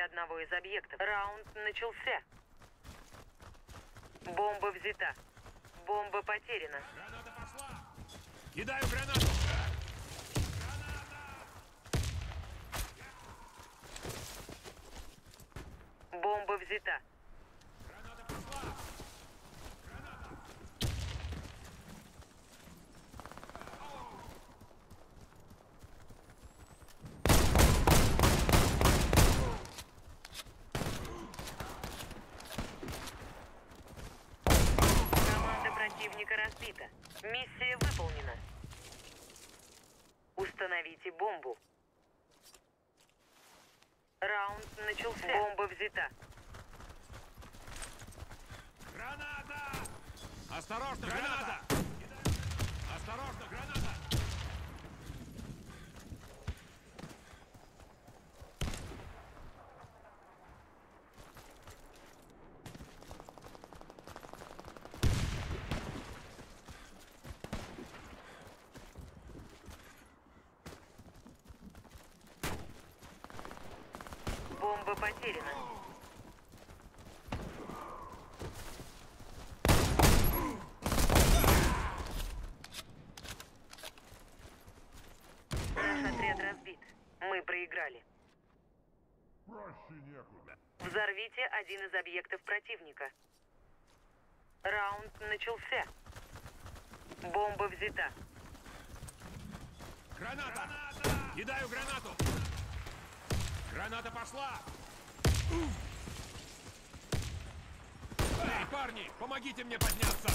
одного из объектов. Раунд начался. Бомба взята. Бомба потеряна. Граната пошла! Кидаю гранату! Бомба взята. Граната пошла! Граната! Команда противника разбита. Миссия выполнена. Установите бомбу. Раунд начался. Бомба взята. Граната! Осторожно, граната! Осторожно, граната! Бомба потеряна. Наш отряд разбит. Мы проиграли. Проще некуда. Взорвите один из объектов противника. Раунд начался. Бомба взята. Граната! Кидаю гранату! Граната пошла! Эй, парни, помогите мне подняться!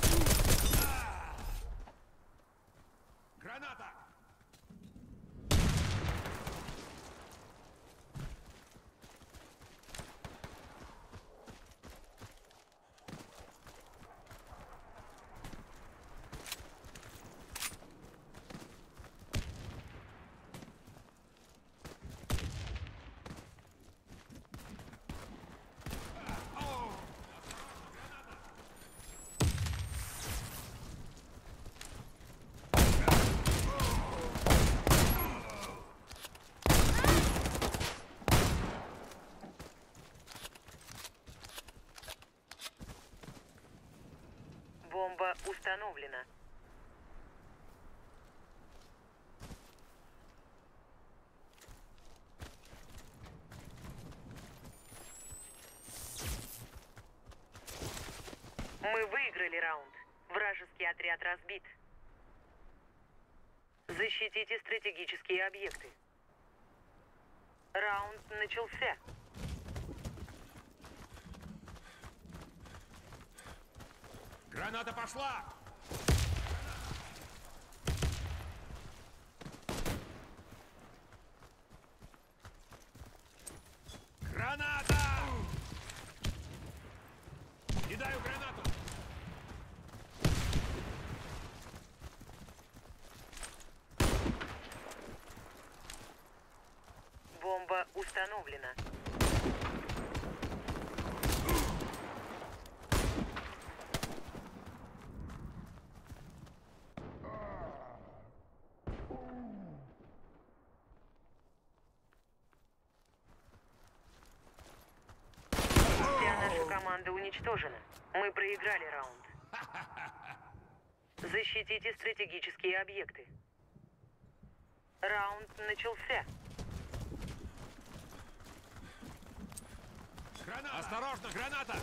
Граната! Бомба установлена. Мы выиграли раунд. Вражеский отряд разбит. Защитите стратегические объекты. Раунд начался. Граната пошла! Граната! Кидаю гранату! Бомба установлена. Команда уничтожена. Мы проиграли раунд. Защитите стратегические объекты. Раунд начался. Граната! Осторожно, граната!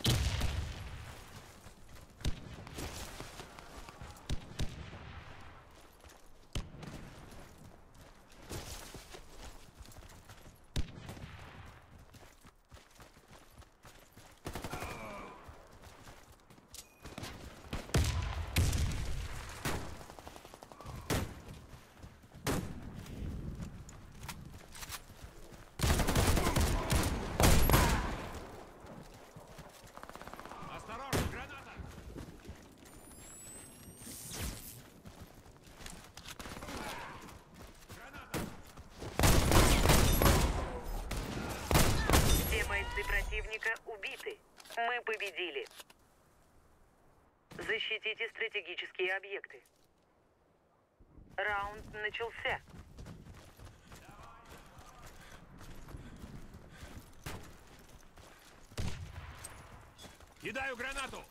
Противника убиты. Мы победили. Защитите стратегические объекты. Раунд начался. Кидаю гранату!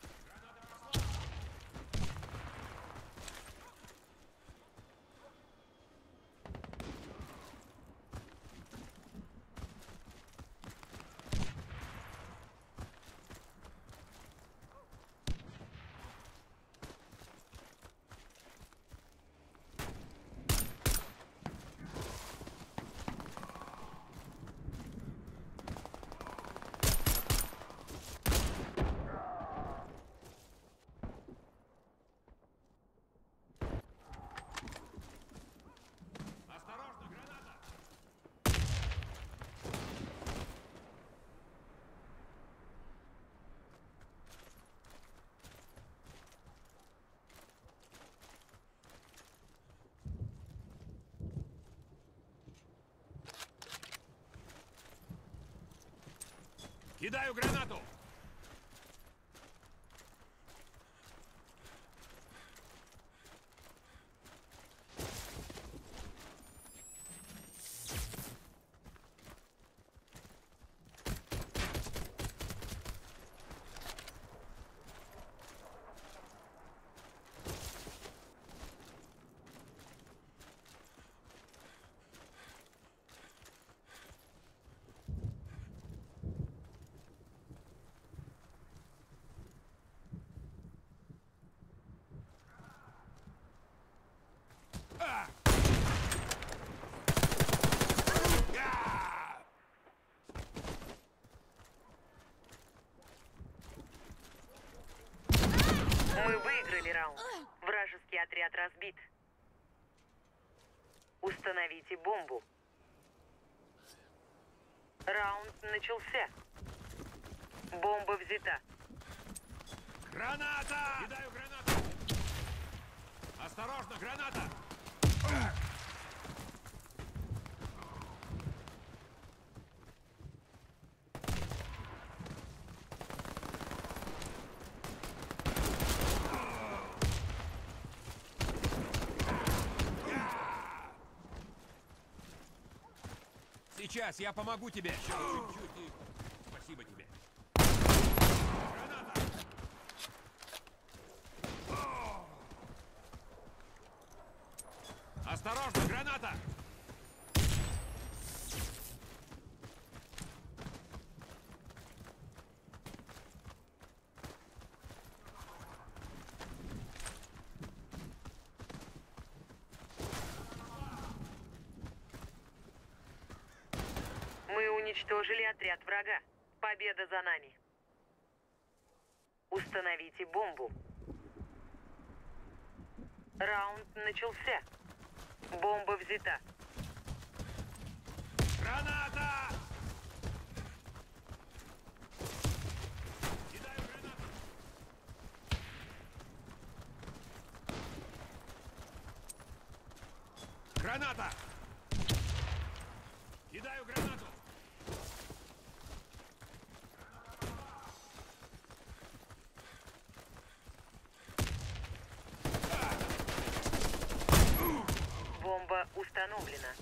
Осторожно, граната! Кидаю гранату! Мы выиграли раунд. Вражеский отряд разбит. Установите бомбу. Раунд начался. Бомба взята. Граната! Кидаю гранату! Осторожно, граната! Сейчас я помогу тебе. Еще чуть-чуть и... Спасибо тебе. Граната! Осторожно, граната! Мы уничтожили отряд врага. Победа за нами. Установите бомбу. Раунд начался. Бомба взята. Граната! Кидаю гранату! Граната! Кидаю гранату! Бомба установлена.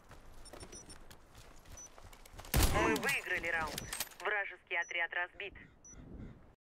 Мы выиграли раунд. Вражеский отряд разбит.